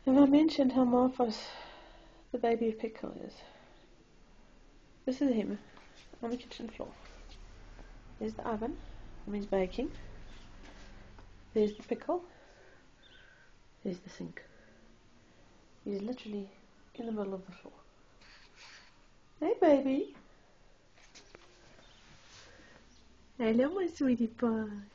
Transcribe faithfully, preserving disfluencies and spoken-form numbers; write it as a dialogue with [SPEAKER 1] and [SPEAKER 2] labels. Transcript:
[SPEAKER 1] Have I mentioned how marvellous the baby of Pickle is? This is him on the kitchen floor. There's the oven when he's baking. There's the pickle. There's the sink. He's literally in the middle of the floor. Hey baby. Hello my sweetie pie.